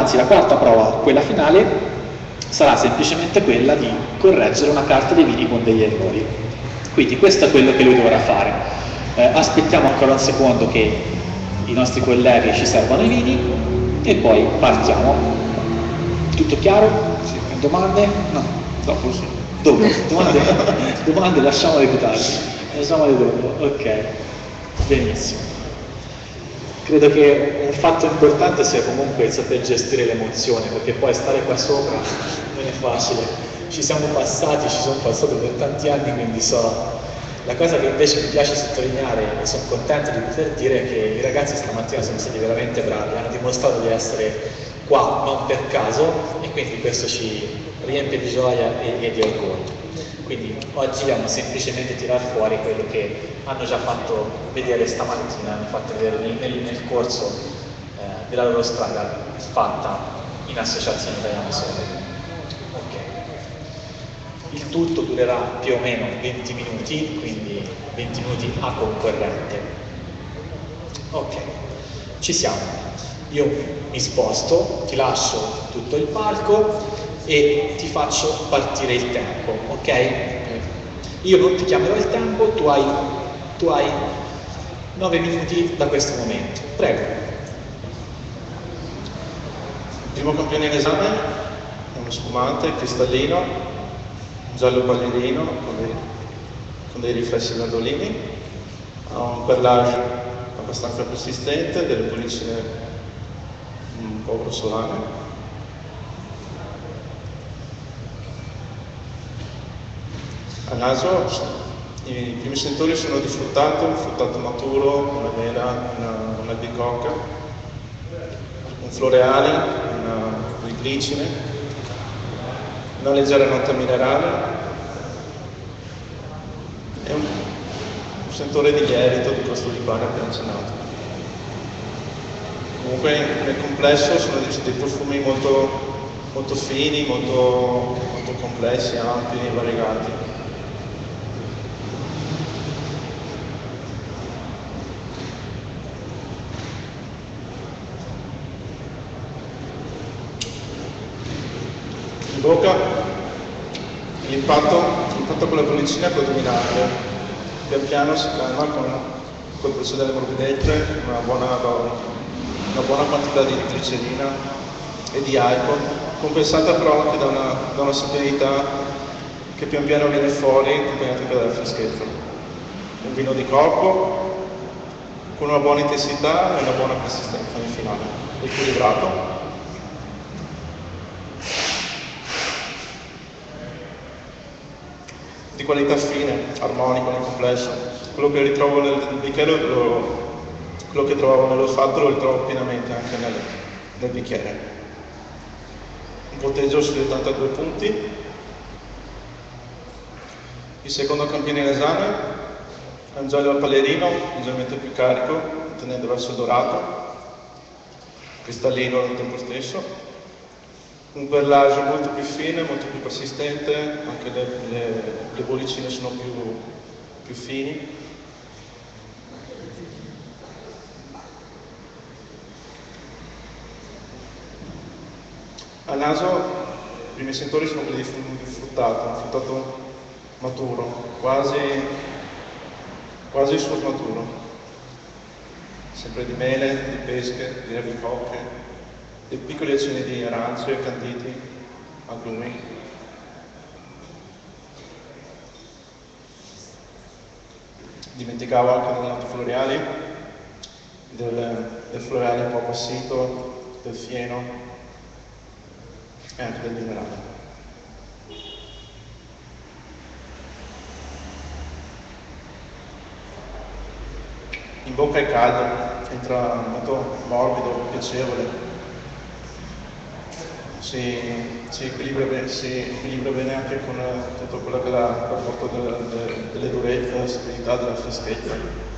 anzi la quarta prova, quella finale, sarà semplicemente quella di correggere una carta dei vini con degli errori. Quindi questo è quello che lui dovrà fare. Aspettiamo ancora un secondo che i nostri colleghi ci servano i vini e poi partiamo. Tutto chiaro? Sì. Domande? No, dopo sì. Dopo. Domande lasciamole più tardi. Lasciamole dopo. Ok, benissimo. Credo che un fatto importante sia comunque saper gestire l'emozione, perché poi stare qua sopra non è facile. Ci sono passato per tanti anni, quindi so. La cosa che invece mi piace sottolineare e sono contento di poter dire è che i ragazzi stamattina sono stati veramente bravi, hanno dimostrato di essere qua non per caso e quindi questo ci riempie di gioia e di orgoglio. Quindi oggi dobbiamo semplicemente tirar fuori quello che hanno già fatto vedere stamattina, hanno fatto vedere nel corso della loro strada fatta in Associazione Italiana Sole. Il tutto durerà più o meno 20 minuti, quindi 20 minuti a concorrente. Ok, ci siamo. Io mi sposto, ti lascio tutto il palco e ti faccio partire il tempo, ok? Io non ti chiamerò il tempo, tu hai 9 minuti da questo momento. Prego. Il primo campione in esame è uno spumante cristallino, giallo ballerino con dei riflessi grandolini, ha un perlage abbastanza persistente, delle bollicine un po' grossolane. A naso i primi sentori sono di fruttato maturo, una mela, un'albicocca, un floreale, una glicine, una leggera nota minerale e un sentore di lievito di questo liquore appena accennato. Comunque nel complesso sono dei profumi molto fini, molto complessi, ampi e variegati. In bocca l'impatto con la bollicina è predominante, pian piano si calma col procedere morbidente, una buona quantità di glicerina e di alcol, compensata però anche da una sapidità che pian piano viene fuori, accompagnata anche dalla freschezza. Un vino di corpo con una buona intensità e una buona persistenza nel finale, equilibrato. Di qualità fine, armonico nel complesso. Quello che ritrovo nel bicchiere, quello che trovavo nell'olfatto lo ritrovo pienamente anche nel bicchiere. Un punteggio sugli 82 punti. Il secondo campione in esame è un giallo al palerino, leggermente più carico, tendendo verso il dorato, cristallino al tempo stesso. Un perlage molto più fine, molto più persistente, anche le bollicine sono più fini. Al naso i primi sentori sono quelli di fruttato maturo, quasi surmaturo. Sempre di mele, di pesche, di albicocche, dei piccoli accenni di arance, canditi, agrumi. Dimenticavo anche delle note floreali, del floreale un po' appassito, del fieno e anche del minerale. In bocca è caldo, entra molto morbido, piacevole. Si equilibra bene anche con tutto quello che è il rapporto delle durezze, della stabilità, della freschezza.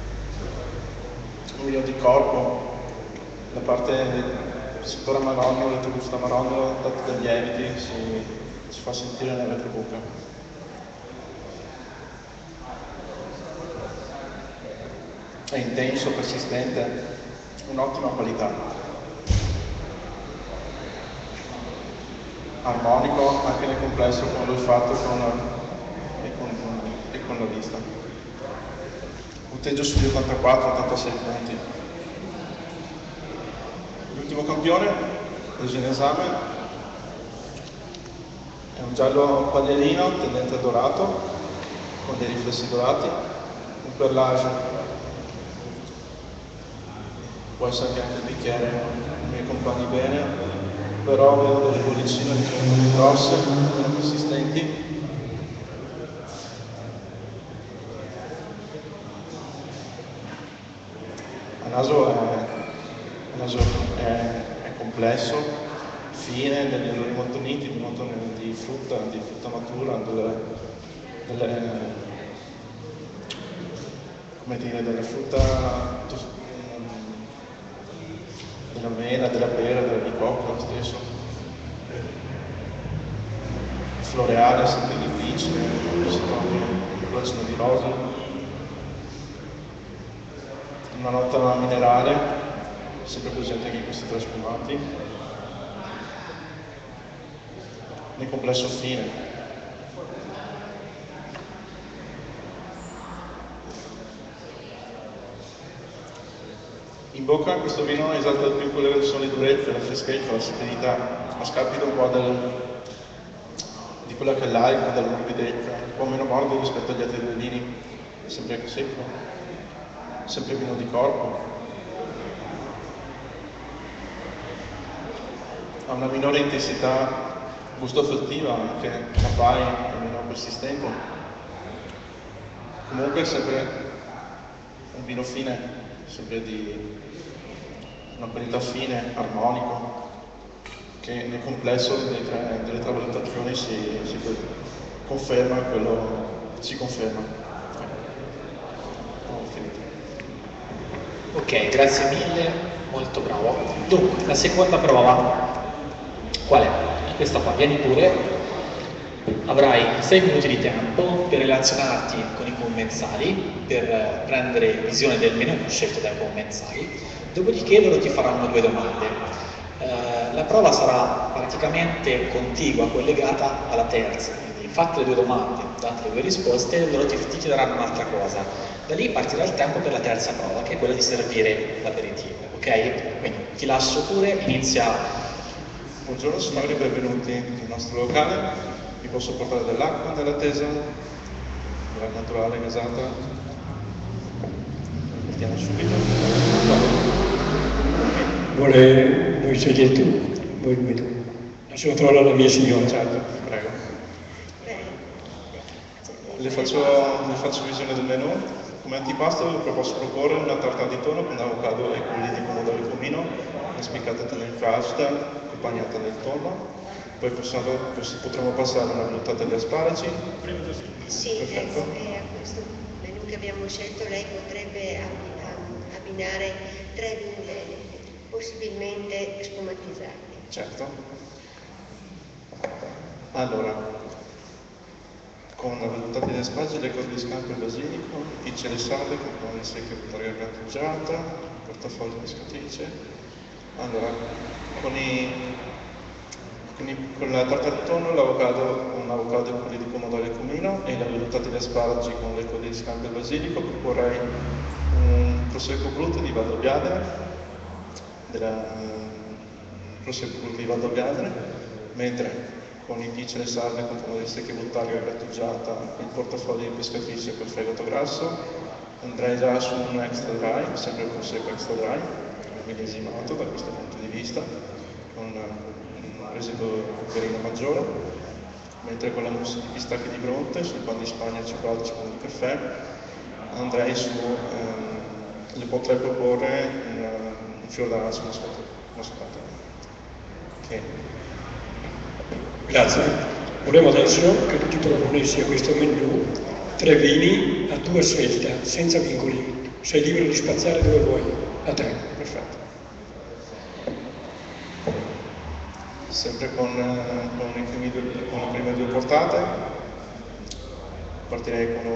Un vino di corpo, la parte del settore amarogno, la gusto amarogno, dato dagli lieviti, si fa sentire nella tua bocca. È intenso, persistente, un'ottima qualità. armonico anche nel complesso come l'ho fatto con la lista. Punteggio sugli 84-86 punti. L'ultimo campione, preso in esame, è un giallo pagliarino tendente a dorato, con dei riflessi dorati, un perlage, può essere anche il bicchiere, mi accompagni bene, però avevo delle bollicine più grosse, meno consistenti. Il naso è complesso, fine, degli odori molto nitidi, molto di frutta matura, come dire, della frutta, della mela, della pera, della bicocca lo stesso. Floreale, sempre difficile, si trova un bacino di rosa. Una nota minerale, sempre presente anche in questi tre spumati. Nel complesso fine. In bocca questo vino esalta più quelle che sono le durezze, la freschezza, la sapidità, a scapito un po' di quella che è l'alcol, della morbidezza, un po' meno morbido rispetto agli altri due vini, sempre secco, sempre vino di corpo. Ha una minore intensità gusto-affettiva, anche campari, meno persistente. Comunque è sempre un vino fine, sempre di una qualità fine, armonico, che nel complesso delle tre valutazioni si conferma quello, si conferma. Ho finito. Ok, grazie mille, molto bravo. Dunque, la seconda prova qual è? Questa qua, vieni pure. Avrai 6 minuti di tempo per relazionarti con i commensali, per prendere visione del menù scelto dai commensali, dopodiché loro ti faranno 2 domande. La prova sarà praticamente contigua, collegata alla terza, quindi fatte le 2 domande, date le 2 risposte, loro ti chiederanno un'altra cosa. Da lì partirà il tempo per la terza prova, che è quella di servire l'aperitivo, ok? Quindi ti lascio pure, inizia. Buongiorno signori, benvenuti nel nostro locale. Vi posso portare dell'acqua dell'attesa, dell'acqua naturale gasata. Partiamo subito. Vuoi scegliere tu? Vuoi il menù? Lascio la parola alla mia signora. Certo, prego. Le faccio visione del menù. Come antipasto posso proporre una tarta di tonno con avocado e culli di pomodoro e cumino, una spiccata in frasta accompagnata del tonno. Poi potremo passare una buttata di asparagi. Sì, ecco, a questo menù che abbiamo scelto lei potrebbe abbinare 3 vini veneti, possibilmente spumatizzati. Certo. Allora, con la buttata di asparagi, le cose di scampo e basilico, picce e salve con pane secche e vittoria grattugiata, portafoglio pescatrice. Allora, con la tarta di tonno, un avocado e culli di pomodoro e cumino e la buttata di asparagi con le code di scampo e basilico, proporrei un prosecco brutto di Valdobbiadene, mentre con i picci e le salve con pomodori secchi e buttaria grattugiata, il portafoglio di pescatrice col fegato grasso, andrei già su un extra dry, sempre un prosecco extra dry, millesimato da questo punto di vista, con un residuo cucchiaino maggiore, mentre con la mousse di pistacchi di Bronte, sul pan di Spagna, cioccolato e spume di caffè, andrei su, le potrei proporre un fior d'arancio moscato. Okay. Grazie. Vorremmo adesso che tu ti proponessi a questo menù 3 vini a tua scelta, senza vincoli. Sei libero di spaziare dove vuoi. A te. Perfetto. Sempre con le prime 2 portate, partirei con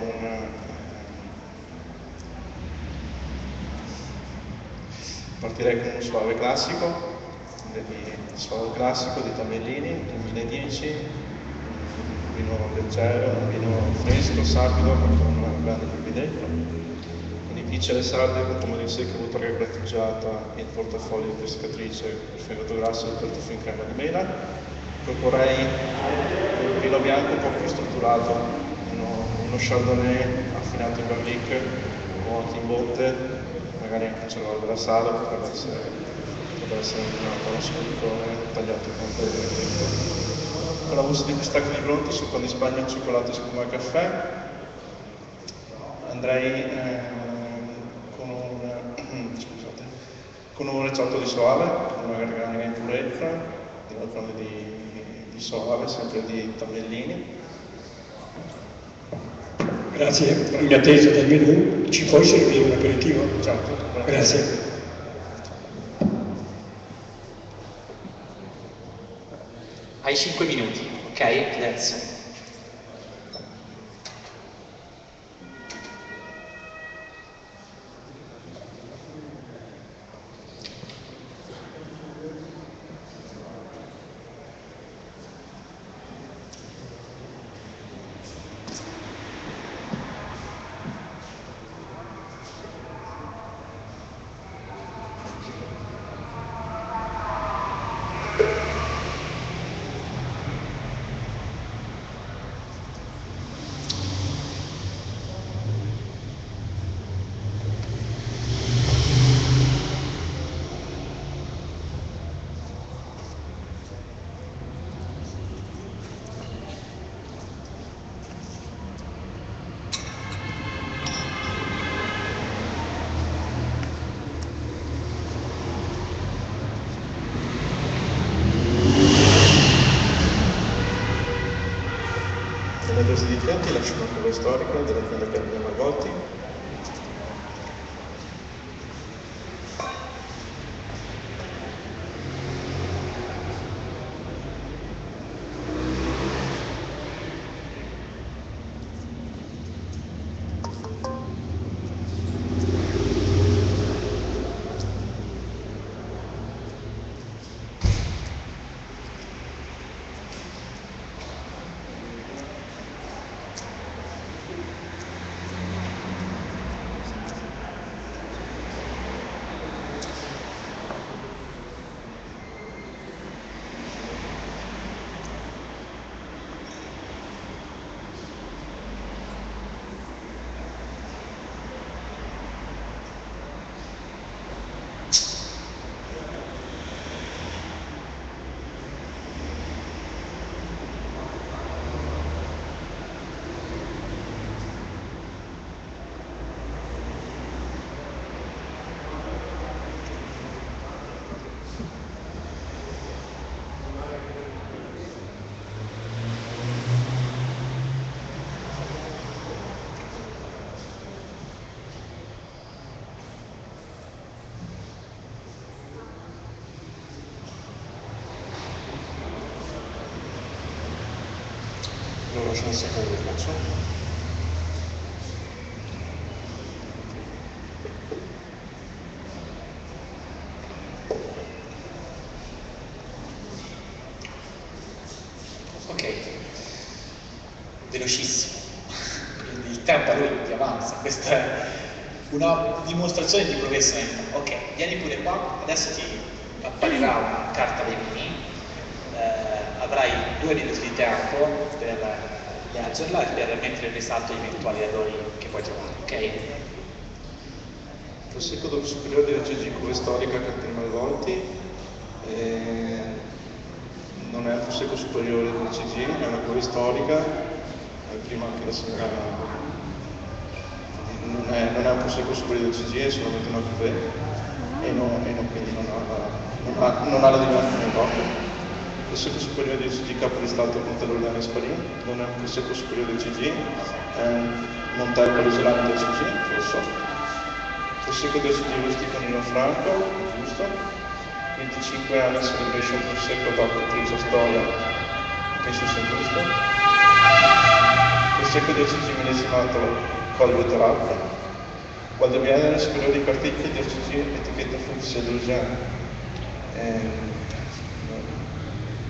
un suave classico, sempre di suolo classico, di Tamellini, 2010, un vino leggero, un vino fresco, sapido, con una grande morbidezza, con i piccioli sarde con pomodoro secco, buttare grattugiata e il portafoglio di pescatrice, il fegato grasso e il tartufo in crema di mela. Proporrei un vino bianco un po' più strutturato, uno chardonnay affinato in barrique o anche in botte, magari anche un cervello della sala, potrebbe essere una buona soluzione tagliato con un po' di tempo. Con l'abuso di pistacchi di Bronte, succo di Spagna, cioccolato, spuma e caffè. Andrei con un recetto di soave, una garganiga in purezza, di soave, sempre di Tamellini. Grazie, in attesa del menù ci puoi servire un aperitivo? Certo. Grazie. Hai 5 minuti, ok? Adesso. Nelle dose di Chianti lascio una curva storica dell'azienda Carmine Margotti. Lo lascio un secondo, faccio. Ok, velocissimo, quindi il tempo a lui ti avanza, questa è una dimostrazione di progressionalità. Ok, vieni pure qua, adesso ti apparirà una carta dei vini, avrai 2 minuti di tempo per leggerla e per mettere in risalto gli eventuali errori che puoi trovare, ok? Prosecco dopo superiore della CG storica Catena Malvolti, non è un prosecco superiore del CG, è una cure storica, prima che la signora non è un prosecco superiore del CG, è solamente una cuvée quindi non ha la dimensione proprio. Prosecco superiore del CG Capo di Stato Montelordano Sparin, non è un prosecco superiore del CG, è un Montello Palesolano del CG, rosso. Prosecco del CG Rustico Nino Franco, giusto. 25 anni Celebration Prosecco dopo Trisa Storia, penso sia giusto. Prosecco del CG millesimato Collo Terapia. Valdebbiadene superiore di particoli del CG etichetta Fuchsia Drugen.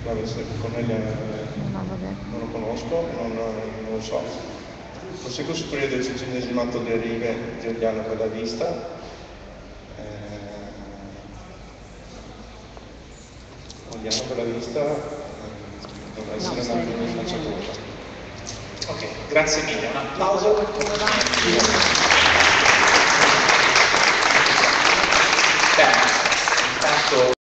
Vabbè, se Cornelia non lo conosco, non lo so. Proseguo superiore del centesimo derive Giuliano per la vista. Giuliano per la vista dovrà essere una prima facciatura. Ok, grazie mille. Un applauso. Bene, intanto